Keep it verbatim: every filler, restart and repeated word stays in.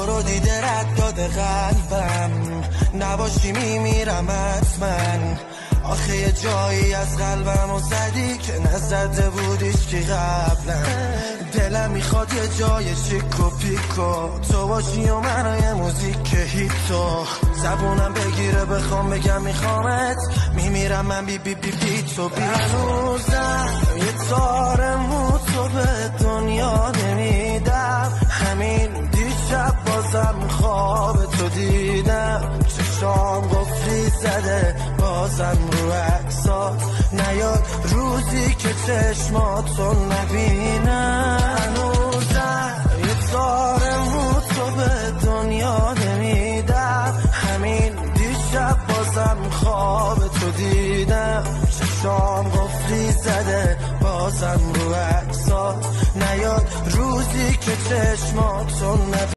تو رو دیده رد داده قلبم، نباشی میمیرم حتما. آخه یه جایی از قلبم و زدی که نزده بودیش که قبلا. دلم میخواد یه جای چیک و پیکو تو باشی و من یه موزیک هیتو. زبونم بگیره بخوام بگم میخوامت، میمیرم من بی بی بی بی تو بی. هنوزم یه تار مو تو به دنیا نمیدم، همین دیشب بازم خواب تو دیدم. چشام قفلی زده بازم رو عکسات نیاد، روزی که چشماتو نبینم. هنوزم یه تار مو تو به دنیا نمیدم، همین دیشب بازم خواب تو دیدم. چشام قفلی زده بازم رو عکسات نیاد، روزی که چشماتو نبینم.